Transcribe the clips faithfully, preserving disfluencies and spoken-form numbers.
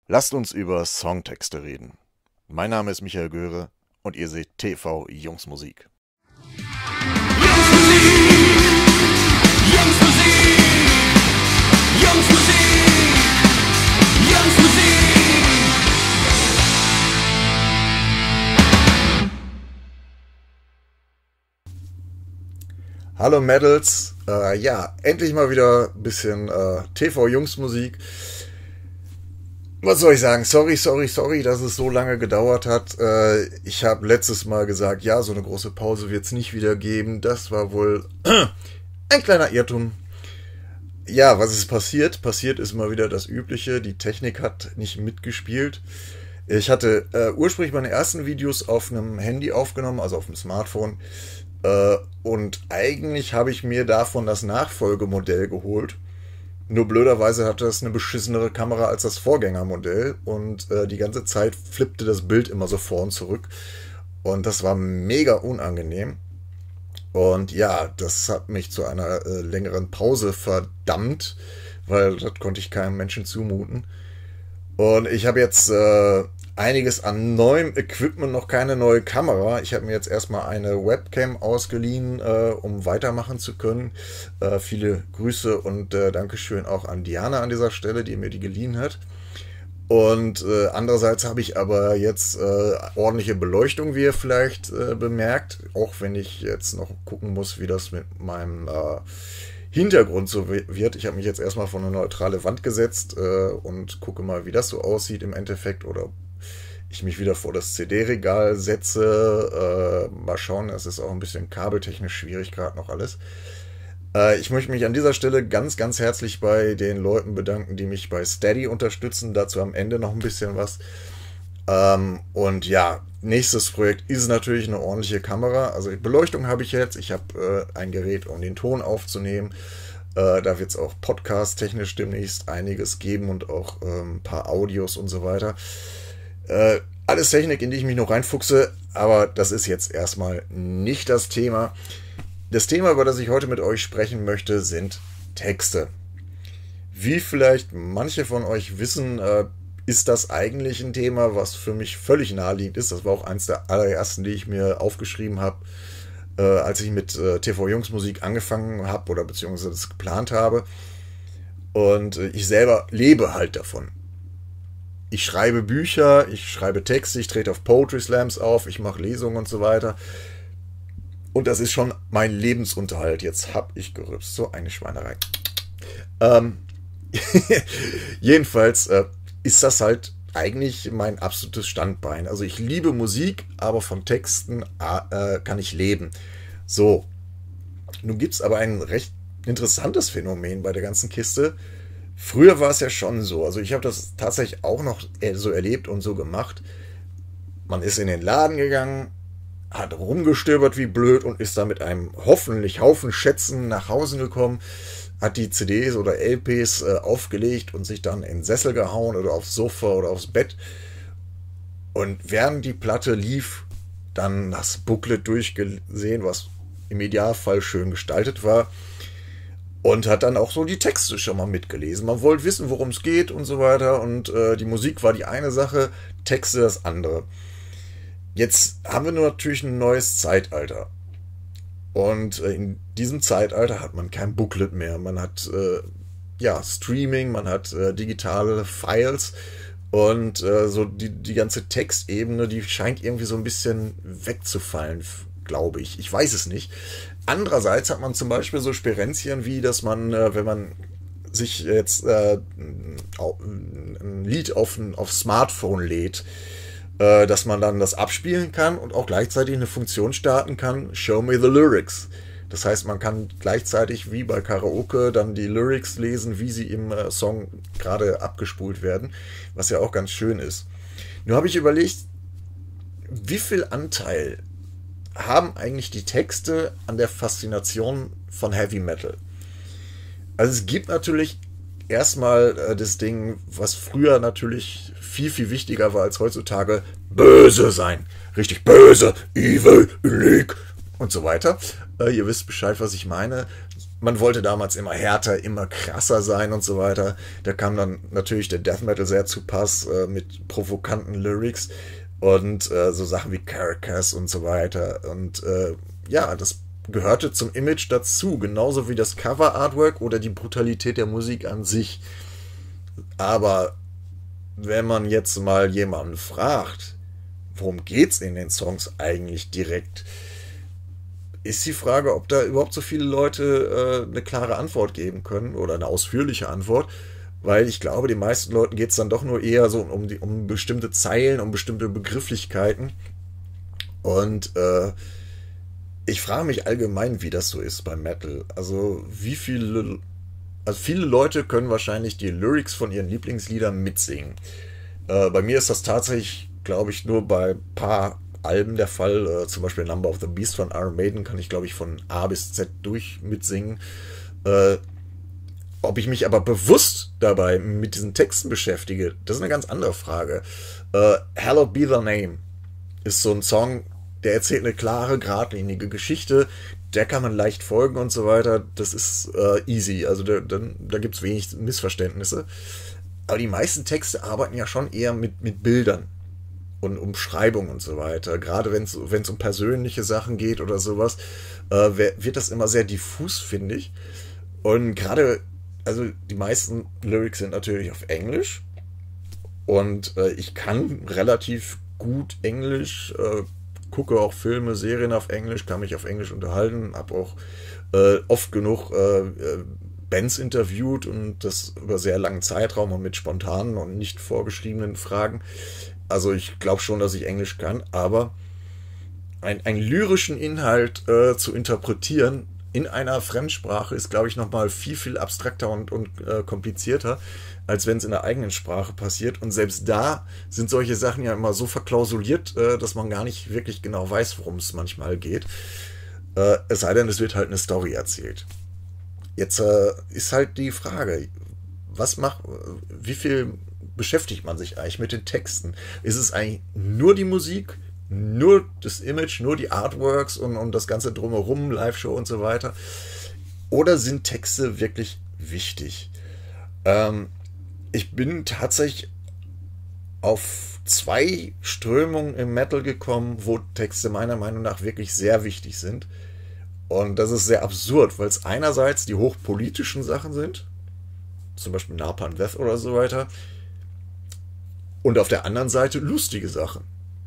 Lasst uns über Songtexte reden. Mein Name ist Michael Göre und ihr seht T V Jungsmusik. Jungsmusik, Jungsmusik, Jungsmusik, Jungsmusik. Hallo Mädels, äh, ja, endlich mal wieder ein bisschen äh, T V Jungsmusik. Was soll ich sagen? Sorry, sorry, sorry, dass es so lange gedauert hat. Äh, ich habe letztes Mal gesagt, ja, so eine große Pause wird es nicht wieder geben. Das war wohl ein kleiner Irrtum. Ja, was ist passiert? Passiert ist mal wieder das Übliche. Die Technik hat nicht mitgespielt. Ich hatte äh, ursprünglich meine ersten Videos auf einem Handy aufgenommen, also auf dem Smartphone. Äh, und eigentlich habe ich mir davon das Nachfolgemodell geholt. Nur blöderweise hatte das eine beschissenere Kamera als das Vorgängermodell und äh, die ganze Zeit flippte das Bild immer so vor und zurück. Und das war mega unangenehm. Und ja, das hat mich zu einer äh, längeren Pause verdammt, weil das konnte ich keinem Menschen zumuten. Und ich habe jetzt äh, einiges an neuem Equipment, noch keine neue Kamera. Ich habe mir jetzt erstmal eine Webcam ausgeliehen, äh, um weitermachen zu können. Äh, viele Grüße und äh, Dankeschön auch an Diana an dieser Stelle, die mir die geliehen hat. Und äh, andererseits habe ich aber jetzt äh, ordentliche Beleuchtung, wie ihr vielleicht äh, bemerkt. Auch wenn ich jetzt noch gucken muss, wie das mit meinem äh, Hintergrund so wird. Ich habe mich jetzt erstmal vor eine neutrale Wand gesetzt äh, und gucke mal, wie das so aussieht im Endeffekt, oder ich mich wieder vor das C D-Regal setze. Äh, mal schauen, es ist auch ein bisschen kabeltechnisch schwierig gerade noch alles. Äh, ich möchte mich an dieser Stelle ganz, ganz herzlich bei den Leuten bedanken, die mich bei Steady unterstützen. Dazu am Ende noch ein bisschen was. Ähm, und ja, nächstes Projekt ist natürlich eine ordentliche Kamera. Also Beleuchtung habe ich jetzt. Ich habe äh, ein Gerät, um den Ton aufzunehmen. Äh, da wird es auch podcast-technisch demnächst einiges geben und auch äh, ein paar Audios und so weiter. Äh, alles Technik, in die ich mich noch reinfuchse, aber das ist jetzt erstmal nicht das Thema. Das Thema, über das ich heute mit euch sprechen möchte, sind Texte. Wie vielleicht manche von euch wissen, äh, ist das eigentlich ein Thema, was für mich völlig naheliegend ist. Das war auch eins der allerersten, die ich mir aufgeschrieben habe, äh, als ich mit äh, T V Jungsmusik angefangen habe oder beziehungsweise das geplant habe. Und äh, ich selber lebe halt davon. Ich schreibe Bücher, ich schreibe Texte, ich trete auf Poetry Slams auf, ich mache Lesungen und so weiter. Und das ist schon mein Lebensunterhalt. Jetzt hab ich gerübst. So eine Schweinerei. Ähm, jedenfalls äh, ist das halt eigentlich mein absolutes Standbein. Also ich liebe Musik, aber von Texten äh, kann ich leben. So, nun gibt es aber ein recht interessantes Phänomen bei der ganzen Kiste. Früher war es ja schon so, also ich habe das tatsächlich auch noch so erlebt und so gemacht. Man ist in den Laden gegangen, hat rumgestöbert wie blöd und ist da mit einem hoffentlich Haufen Schätzen nach Hause gekommen, hat die C Ds oder L Ps äh, aufgelegt und sich dann in den Sessel gehauen oder aufs Sofa oder aufs Bett. Und während die Platte lief, dann das Booklet durchgesehen, was im Idealfall schön gestaltet war. Und hat dann auch so die Texte schon mal mitgelesen. Man wollte wissen, worum es geht und so weiter. Und äh, die Musik war die eine Sache, Texte das andere. Jetzt haben wir nur natürlich ein neues Zeitalter. Und äh, in diesem Zeitalter hat man kein Booklet mehr. Man hat äh, ja Streaming, man hat äh, digitale Files. Und äh, so die, die ganze Textebene, die scheint irgendwie so ein bisschen wegzufallen, glaube ich. Ich weiß es nicht. Andererseits hat man zum Beispiel so Sperenzchen wie, dass man, äh, wenn man sich jetzt äh, ein Lied auf ein auf Smartphone lädt, äh, dass man dann das abspielen kann und auch gleichzeitig eine Funktion starten kann, Show me the lyrics. Das heißt, man kann gleichzeitig wie bei Karaoke dann die Lyrics lesen, wie sie im äh, Song gerade abgespult werden, was ja auch ganz schön ist. Nur habe ich überlegt, wie viel Anteil haben eigentlich die Texte an der Faszination von Heavy Metal? Also es gibt natürlich erstmal äh, das Ding, was früher natürlich viel, viel wichtiger war als heutzutage, böse sein. Richtig böse, evil, unique und so weiter. Äh, ihr wisst Bescheid, was ich meine. man wollte damals immer härter, immer krasser sein und so weiter. Da kam dann natürlich der Death Metal sehr zu Pass äh, mit provokanten Lyrics und äh, so Sachen wie Carcass und so weiter. Und äh, ja, das gehörte zum Image dazu, genauso wie das Cover-Artwork oder die Brutalität der Musik an sich. Aber wenn man jetzt mal jemanden fragt, worum geht's in den Songs eigentlich direkt, ist die Frage, ob da überhaupt so viele Leute äh, eine klare Antwort geben können oder eine ausführliche Antwort, weil ich glaube, den meisten Leuten geht es dann doch nur eher so um, die, um bestimmte Zeilen, um bestimmte Begrifflichkeiten. Und äh, ich frage mich allgemein, wie das so ist beim Metal. Also wie viele, also viele Leute können wahrscheinlich die Lyrics von ihren Lieblingsliedern mitsingen. Äh, bei mir ist das tatsächlich, glaube ich, nur bei ein paar Alben der Fall. Äh, zum Beispiel Number of the Beast von Iron Maiden kann ich, glaube ich, von A bis Z durch mitsingen. Äh, ob ich mich aber bewusst dabei mit diesen Texten beschäftige, das ist eine ganz andere Frage. Äh, Hallowed Be Thy Name ist so ein Song, der erzählt eine klare, geradlinige Geschichte, der kann man leicht folgen und so weiter. Das ist äh, easy, also da, da, da gibt es wenig Missverständnisse. Aber die meisten Texte arbeiten ja schon eher mit, mit Bildern und Umschreibungen und so weiter. Gerade wenn es um persönliche Sachen geht oder sowas, äh, wird das immer sehr diffus, finde ich. Und gerade, also die meisten Lyrics sind natürlich auf Englisch. Und äh, ich kann relativ gut Englisch, äh, gucke auch Filme, Serien auf Englisch, kann mich auf Englisch unterhalten, habe auch äh, oft genug äh, Bands interviewt und das über sehr langen Zeitraum und mit spontanen und nicht vorgeschriebenen Fragen. Also ich glaube schon, dass ich Englisch kann, aber ein, einen lyrischen Inhalt äh, zu interpretieren in einer Fremdsprache ist, glaube ich, nochmal viel, viel abstrakter und, und äh, komplizierter, als wenn es in der eigenen Sprache passiert. Und selbst da sind solche Sachen ja immer so verklausuliert, äh, dass man gar nicht wirklich genau weiß, worum es manchmal geht. Äh, es sei denn, es wird halt eine Story erzählt. Jetzt äh, ist halt die Frage, was macht, wie viel beschäftigt man sich eigentlich mit den Texten? Ist es eigentlich nur die Musik, nur das Image, nur die Artworks und, und das Ganze drumherum, Live-Show und so weiter? Oder sind Texte wirklich wichtig? Ähm, ich bin tatsächlich auf zwei Strömungen im Metal gekommen, wo Texte meiner Meinung nach wirklich sehr wichtig sind. Und das ist sehr absurd, weil es einerseits die hochpolitischen Sachen sind, zum Beispiel Napalm Death oder so weiter, und auf der anderen Seite lustige Sachen.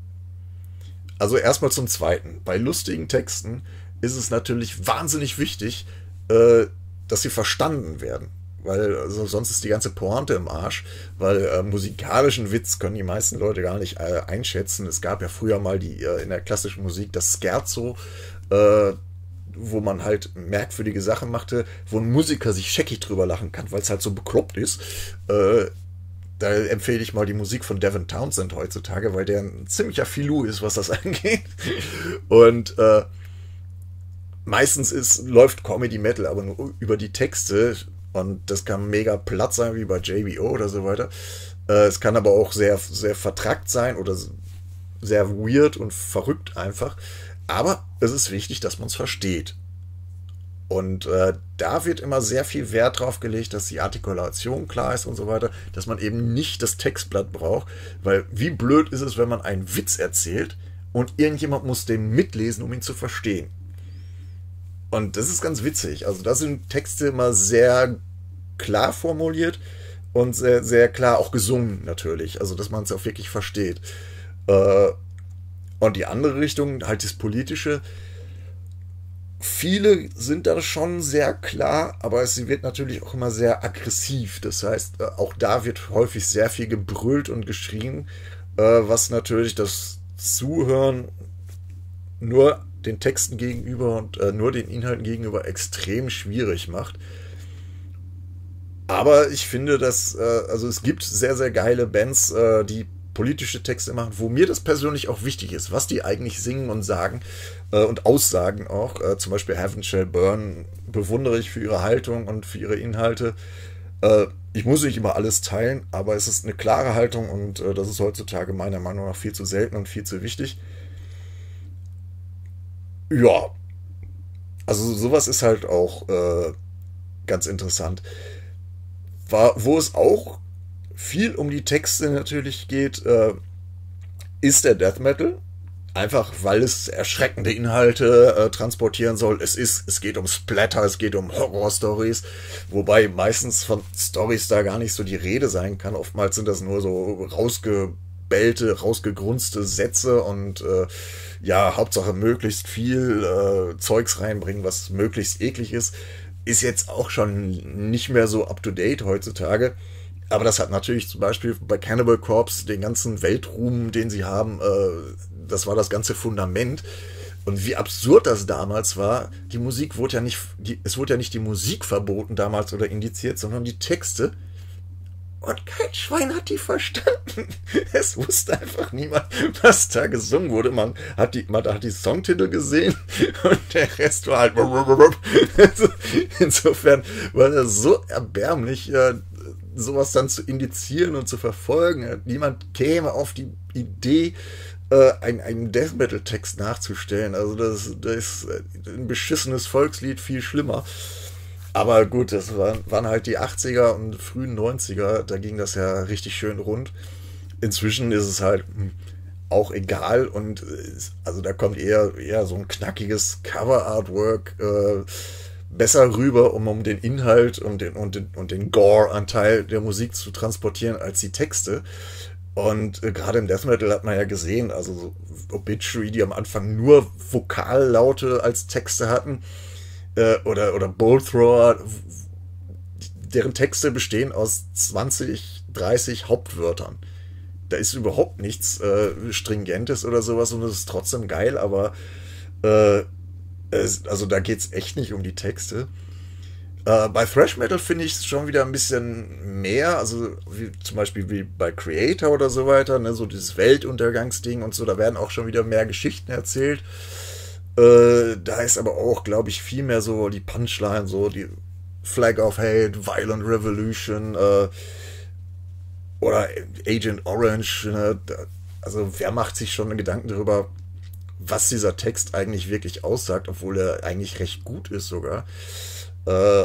Also erstmal zum Zweiten. Bei lustigen Texten ist es natürlich wahnsinnig wichtig, äh, dass sie verstanden werden. Weil also sonst ist die ganze Pointe im Arsch, weil äh, musikalischen Witz können die meisten Leute gar nicht äh, einschätzen. Es gab ja früher mal die äh, in der klassischen Musik das Scherzo, äh, wo man halt merkwürdige Sachen machte, wo ein Musiker sich scheckig drüber lachen kann, weil es halt so bekloppt ist. Äh, da empfehle ich mal die Musik von Devin Townsend heutzutage, weil der ein ziemlicher Filou ist, was das angeht. Und äh, meistens ist, läuft Comedy Metal aber nur über die Texte. Und das kann mega platt sein, wie bei J B O oder so weiter. Äh, es kann aber auch sehr, sehr vertrackt sein oder sehr weird und verrückt einfach. Aber es ist wichtig, dass man es versteht. Und äh, da wird immer sehr viel Wert drauf gelegt, dass die Artikulation klar ist und so weiter, dass man eben nicht das Textblatt braucht. Weil wie blöd ist es, wenn man einen Witz erzählt und irgendjemand muss den mitlesen, um ihn zu verstehen. Und das ist ganz witzig. Also da sind Texte immer sehr klar formuliert und sehr, sehr klar auch gesungen natürlich. Also dass man es auch wirklich versteht. Äh, und die andere Richtung, halt das Politische. Viele sind da schon sehr klar, aber es wird natürlich auch immer sehr aggressiv. Das heißt, auch da wird häufig sehr viel gebrüllt und geschrien, was natürlich das Zuhören nur den Texten gegenüber und nur den Inhalten gegenüber extrem schwierig macht. Aber ich finde, dass also es gibt sehr, sehr geile Bands, die politische Texte machen, wo mir das persönlich auch wichtig ist, was die eigentlich singen und sagen äh, und aussagen auch. Äh, zum Beispiel Heaven Shall Burn bewundere ich für ihre Haltung und für ihre Inhalte. Äh, ich muss nicht immer alles teilen, aber es ist eine klare Haltung und äh, das ist heutzutage meiner Meinung nach viel zu selten und viel zu wichtig. Ja, also sowas ist halt auch äh, ganz interessant. War, wo es auch viel um die Texte natürlich geht, äh, ist der Death Metal. Einfach, weil es erschreckende Inhalte äh, transportieren soll. Es ist, es geht um Splatter, es geht um Horror-Stories, wobei meistens von Stories da gar nicht so die Rede sein kann. Oftmals sind das nur so rausgebellte, rausgegrunzte Sätze und äh, ja, Hauptsache möglichst viel äh, Zeugs reinbringen, was möglichst eklig ist. Ist jetzt auch schon nicht mehr so up-to-date heutzutage. Aber das hat natürlich zum Beispiel bei Cannibal Corpse den ganzen Weltruhm, den sie haben, äh, das war das ganze Fundament. Und wie absurd das damals war, die Musik wurde ja nicht, die, es wurde ja nicht die Musik verboten damals oder indiziert, sondern die Texte. Und kein Schwein hat die verstanden. Es wusste einfach niemand, was da gesungen wurde. Man hat die, man hat die Songtitel gesehen und der Rest war halt. Insofern war das so erbärmlich, sowas dann zu indizieren und zu verfolgen. Niemand käme auf die Idee, einen, einen Death Metal Text nachzustellen. Also das, das ist ein beschissenes Volkslied, viel schlimmer. Aber gut, das waren, waren halt die achtziger und frühen neunziger, da ging das ja richtig schön rund. Inzwischen ist es halt auch egal und also da kommt eher, eher so ein knackiges Cover-Artwork äh, besser rüber, um, um den Inhalt und den, und den, und den Gore-Anteil der Musik zu transportieren als die Texte. Und äh, gerade im Death Metal hat man ja gesehen, also so Obituary, die am Anfang nur Vokallaute als Texte hatten, äh, oder, oder Bolt Thrower, deren Texte bestehen aus zwanzig, dreißig Hauptwörtern. Da ist überhaupt nichts äh, Stringentes oder sowas und es ist trotzdem geil, aber äh, es, also da geht es echt nicht um die Texte. Uh, bei Thrash Metal finde ich es schon wieder ein bisschen mehr, also wie, zum Beispiel wie bei Creator oder so weiter, ne, so dieses Weltuntergangsding und so, da werden auch schon wieder mehr Geschichten erzählt. Uh, da ist aber auch, glaube ich, viel mehr so die Punchline, so die Flag of Hate, Violent Revolution uh, oder Agent Orange. Ne, da, also wer macht sich schon Gedanken darüber, was dieser Text eigentlich wirklich aussagt, obwohl er eigentlich recht gut ist sogar. Äh,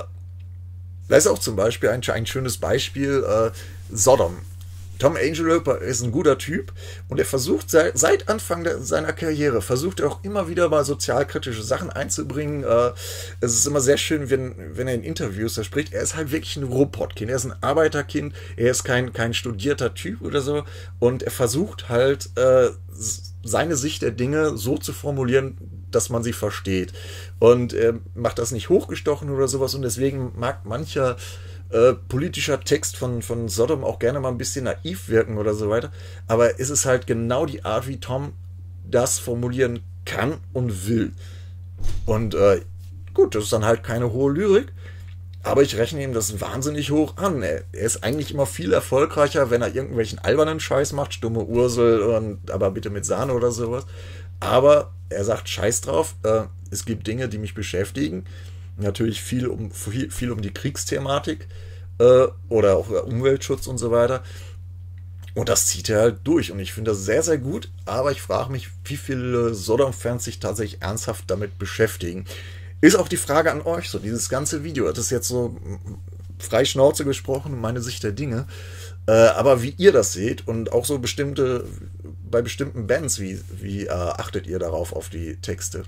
da ist auch zum Beispiel ein, ein schönes Beispiel, äh, Sodom. Tom Angelou ist ein guter Typ und er versucht seit, seit Anfang der, seiner Karriere, versucht er auch immer wieder mal sozialkritische Sachen einzubringen. Äh, es ist immer sehr schön, wenn, wenn er in Interviews da spricht. Er ist halt wirklich ein Robotkind, er ist ein Arbeiterkind, er ist kein, kein studierter Typ oder so und er versucht halt äh, seine Sicht der Dinge so zu formulieren, dass man sie versteht. Und er macht das nicht hochgestochen oder sowas und deswegen mag mancher äh, politischer Text von, von Sodom auch gerne mal ein bisschen naiv wirken oder so weiter. Aber es ist halt genau die Art, wie Tom das formulieren kann und will. Und äh, gut, das ist dann halt keine hohe Lyrik, aber ich rechne ihm das wahnsinnig hoch an. Er, er ist eigentlich immer viel erfolgreicher, wenn er irgendwelchen albernen Scheiß macht, stumme Ursel und aber bitte mit Sahne oder sowas. Aber er sagt, scheiß drauf, äh, es gibt Dinge, die mich beschäftigen. Natürlich viel um, viel, viel um die Kriegsthematik äh, oder auch Umweltschutz und so weiter. Und das zieht er halt durch. Und ich finde das sehr, sehr gut. Aber ich frage mich, wie viele Sodom-Fans sich tatsächlich ernsthaft damit beschäftigen. Ist auch die Frage an euch, so dieses ganze Video. Das ist jetzt so frei Schnauze gesprochen, meine Sicht der Dinge. Äh, aber wie ihr das seht und auch so bestimmte, bei bestimmten Bands, wie, wie äh, achtet ihr darauf, auf die Texte?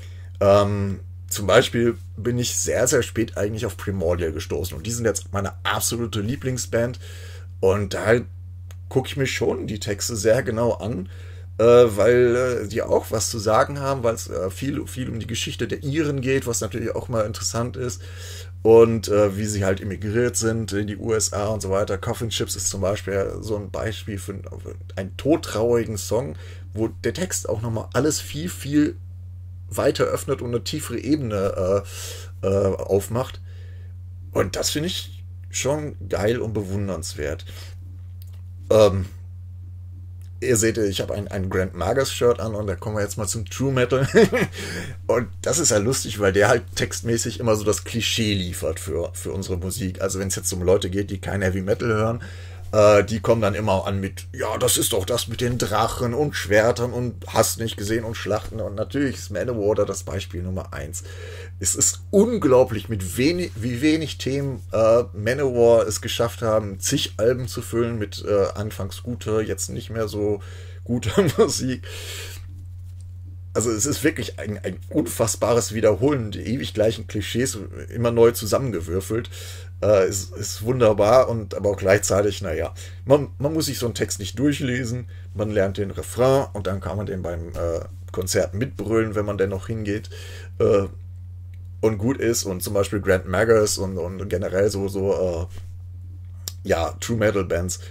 Ähm, zum Beispiel bin ich sehr, sehr spät eigentlich auf Primordial gestoßen und die sind jetzt meine absolute Lieblingsband und da gucke ich mir schon die Texte sehr genau an, äh, weil äh, die auch was zu sagen haben, weil es äh, viel, viel um die Geschichte der Iren geht, was natürlich auch mal interessant ist. Und äh, wie sie halt emigriert sind in die U S A und so weiter. Coffin Chips ist zum Beispiel so ein Beispiel für einen todtraurigen Song, wo der Text auch nochmal alles viel, viel weiter öffnet und eine tiefere Ebene äh, äh, aufmacht. Und das finde ich schon geil und bewundernswert. Ähm, Ihr seht, ich habe ein, ein Grand Magus Shirt an und da kommen wir jetzt mal zum True Metal. Und das ist ja lustig, weil der halt textmäßig immer so das Klischee liefert für, für unsere Musik. Also wenn es jetzt um Leute geht, die kein Heavy Metal hören, Äh, die kommen dann immer an mit, ja, das ist doch das mit den Drachen und Schwertern und hast nicht gesehen und Schlachten. Und natürlich ist Manowar da das Beispiel Nummer eins. Es ist unglaublich, mit wenig, wie wenig Themen äh, Manowar es geschafft haben, zig Alben zu füllen mit äh, anfangs guter, jetzt nicht mehr so guter Musik. Also es ist wirklich ein, ein unfassbares Wiederholen der ewig gleichen Klischees, immer neu zusammengewürfelt. Äh, ist, ist wunderbar und aber auch gleichzeitig, naja, man, man muss sich so einen Text nicht durchlesen, man lernt den Refrain und dann kann man den beim äh, Konzert mitbrüllen, wenn man denn noch hingeht äh, und gut ist. Und zum Beispiel Grant Maggers und, und generell so, so äh, ja, True Metal Bands,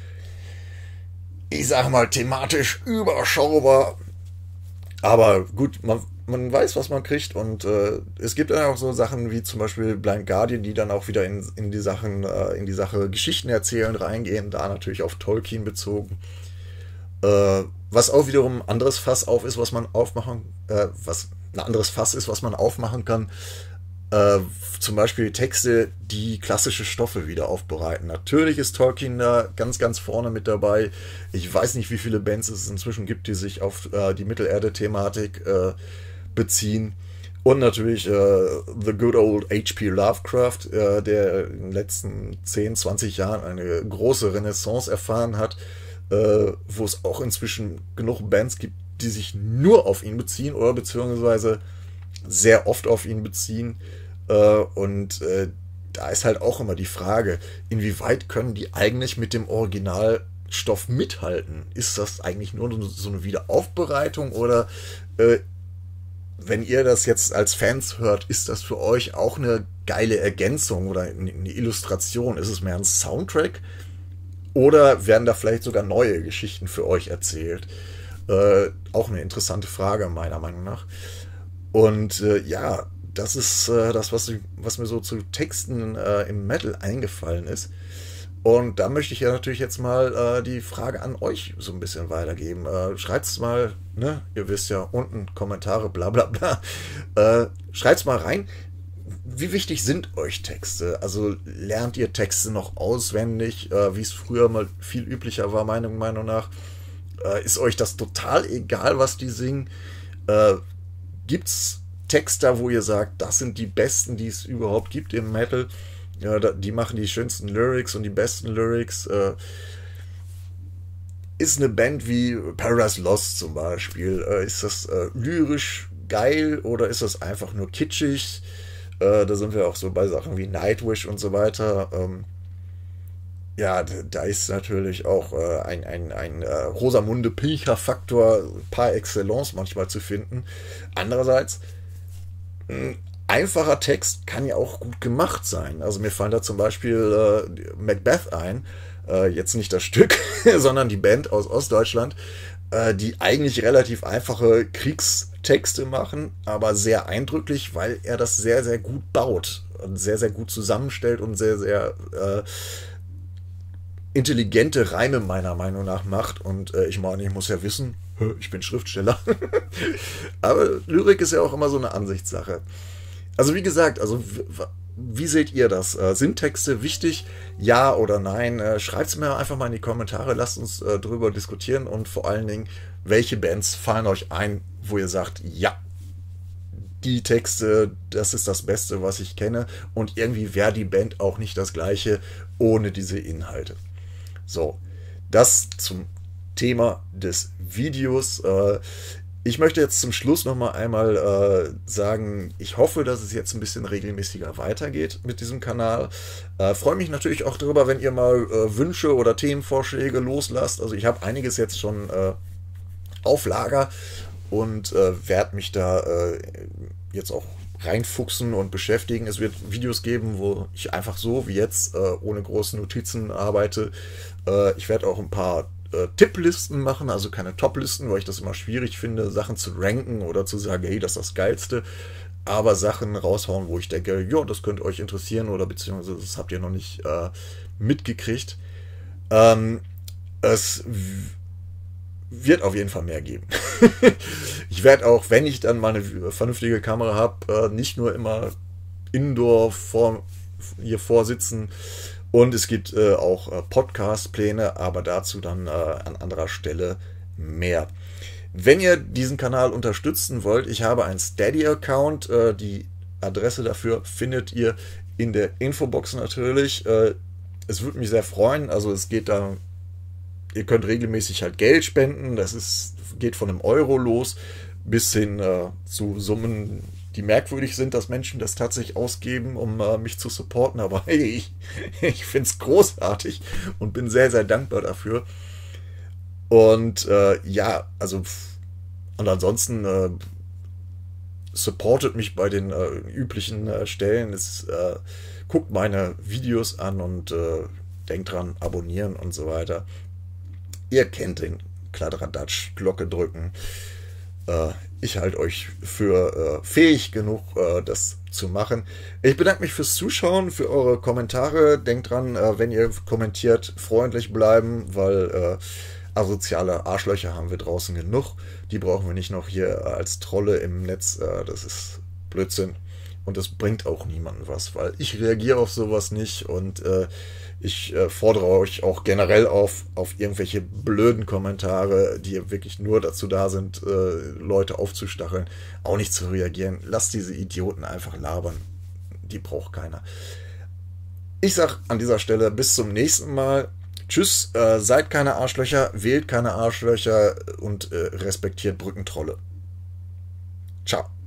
ich sag mal thematisch überschaubar, aber gut, man, man weiß, was man kriegt und äh, es gibt dann auch so Sachen wie zum Beispiel Blind Guardian, die dann auch wieder in, in die Sachen, äh, in die Sache Geschichten erzählen reingehen, da natürlich auf Tolkien bezogen. Äh, was auch wiederum ein anderes Fass auf ist, was man aufmachen, äh, was ein anderes Fass ist, was man aufmachen kann. Äh, zum Beispiel Texte, die klassische Stoffe wieder aufbereiten. Natürlich ist Tolkien da ganz, ganz vorne mit dabei. Ich weiß nicht, wie viele Bands es inzwischen gibt, die sich auf äh, die Mittelerde-Thematik äh, beziehen. Und natürlich äh, The Good Old H P Lovecraft, äh, der in den letzten zehn, zwanzig Jahren eine große Renaissance erfahren hat, äh, wo es auch inzwischen genug Bands gibt, die sich nur auf ihn beziehen oder beziehungsweise sehr oft auf ihn beziehen. Äh, und äh, da ist halt auch immer die Frage, inwieweit können die eigentlich mit dem Originalstoff mithalten? Ist das eigentlich nur so eine Wiederaufbereitung oder äh, wenn ihr das jetzt als Fans hört, ist das für euch auch eine geile Ergänzung oder eine Illustration? Ist es mehr ein Soundtrack oder werden da vielleicht sogar neue Geschichten für euch erzählt? Äh, auch eine interessante Frage meiner Meinung nach. Und äh, ja, das ist äh, das, was, was mir so zu Texten äh, im Metal eingefallen ist. Und da möchte ich ja natürlich jetzt mal äh, die Frage an euch so ein bisschen weitergeben. Äh, schreibt's mal, ne, ihr wisst ja, unten Kommentare, bla bla bla. Äh, schreibt's mal rein. Wie wichtig sind euch Texte? Also lernt ihr Texte noch auswendig, äh, wie es früher mal viel üblicher war, meiner Meinung nach? Äh, ist euch das total egal, was die singen? Äh, Gibt's Texter, wo ihr sagt, das sind die besten, die es überhaupt gibt im Metal? Ja, die machen die schönsten Lyrics und die besten Lyrics. Äh, ist eine Band wie Paradise Lost zum Beispiel, äh, ist das äh, lyrisch geil oder ist das einfach nur kitschig? Äh, da sind wir auch so bei Sachen wie Nightwish und so weiter. Ähm, ja, da ist natürlich auch äh, ein, ein, ein äh, Rosamunde Pilcher-Faktor par excellence manchmal zu finden. Andererseits, ein einfacher Text kann ja auch gut gemacht sein. Also mir fallen da zum Beispiel äh, Macbeth ein, äh, jetzt nicht das Stück, sondern die Band aus Ostdeutschland, äh, die eigentlich relativ einfache Kriegstexte machen, aber sehr eindrücklich, weil er das sehr, sehr gut baut und sehr, sehr gut zusammenstellt und sehr, sehr äh, intelligente Reime meiner Meinung nach macht. Und äh, ich meine, ich muss ja wissen, ich bin Schriftsteller. Aber Lyrik ist ja auch immer so eine Ansichtssache. Also wie gesagt, also wie seht ihr das? Äh, sind Texte wichtig? Ja oder nein? Äh, Schreibt es mir einfach mal in die Kommentare. Lasst uns äh, drüber diskutieren und vor allen Dingen, welche Bands fallen euch ein, wo ihr sagt, ja, die Texte, das ist das Beste, was ich kenne. Und irgendwie wäre die Band auch nicht das Gleiche ohne diese Inhalte. So, das zum Thema des Videos. Ich möchte jetzt zum Schluss noch mal einmal sagen, ich hoffe, dass es jetzt ein bisschen regelmäßiger weitergeht mit diesem Kanal. Freue mich natürlich auch darüber, wenn ihr mal Wünsche oder Themenvorschläge loslasst. Also ich habe einiges jetzt schon auf Lager und werde mich da jetzt auch reinfuchsen und beschäftigen. Es wird Videos geben, wo ich einfach so wie jetzt äh, ohne große Notizen arbeite. Äh, ich werde auch ein paar äh, Tipplisten machen, also keine Toplisten, weil ich das immer schwierig finde, Sachen zu ranken oder zu sagen, hey, das ist das Geilste. Aber Sachen raushauen, wo ich denke, ja, das könnte euch interessieren oder beziehungsweise das habt ihr noch nicht äh, mitgekriegt. Ähm, es wird auf jeden Fall mehr geben. Ich werde auch, wenn ich dann mal eine vernünftige Kamera habe, nicht nur immer indoor vor, hier vorsitzen Und es gibt äh, auch äh, Podcast-Pläne, aber dazu dann äh, an anderer Stelle mehr. Wenn ihr diesen Kanal unterstützen wollt, ich habe einen Steady-Account. Äh, die Adresse dafür findet ihr in der Infobox natürlich. Äh, es würde mich sehr freuen. Also es geht da, ihr könnt regelmäßig halt Geld spenden. Das ist, geht von einem Euro los bis hin äh, zu Summen, die merkwürdig sind, dass Menschen das tatsächlich ausgeben, um äh, mich zu supporten. Aber hey, ich, ich finde es großartig und bin sehr, sehr dankbar dafür. Und äh, ja, also und ansonsten äh, supportet mich bei den äh, üblichen äh, Stellen. Es, äh, guckt meine Videos an und äh, denkt dran, abonnieren und so weiter. Ihr kennt den Kladderadatsch, Glocke drücken. Äh, ich halte euch für äh, fähig genug, äh, das zu machen. Ich bedanke mich fürs Zuschauen, für eure Kommentare. Denkt dran, äh, wenn ihr kommentiert, freundlich bleiben, weil äh, asoziale Arschlöcher haben wir draußen genug. Die brauchen wir nicht noch hier als Trolle im Netz. Äh, das ist Blödsinn. Und das bringt auch niemandem was, weil ich reagiere auf sowas nicht und äh, ich äh, fordere euch auch generell auf, auf irgendwelche blöden Kommentare, die wirklich nur dazu da sind, äh, Leute aufzustacheln, auch nicht zu reagieren. Lasst diese Idioten einfach labern. Die braucht keiner. Ich sag an dieser Stelle bis zum nächsten Mal. Tschüss, äh, seid keine Arschlöcher, wählt keine Arschlöcher und äh, respektiert Brückentrolle. Ciao.